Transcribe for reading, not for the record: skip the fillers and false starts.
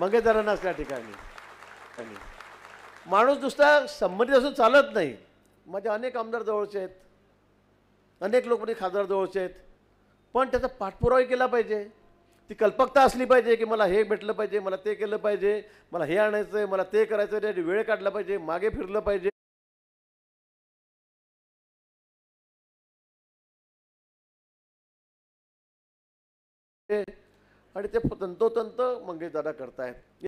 मंगेशदारांनाच त्या ठिकाणी. आणि माणूस नुसता संबंधित असून चालत नाही. माझे अनेक आमदार जवळचे आहेत, अनेक लोकप्रतिनिधी खासदार जवळचे आहेत, पण त्याचा पाठपुरावा केला पाहिजे. ती कल्पकता असली पाहिजे की मला हे भेटलं पाहिजे, मला ते केलं पाहिजे, मला हे आणायचं आहे, मला ते करायचं आहे, वेळ काढला पाहिजे, मागे फिरलं पाहिजे. आणि ते तंतोतंत मंगेशदादा करतायत.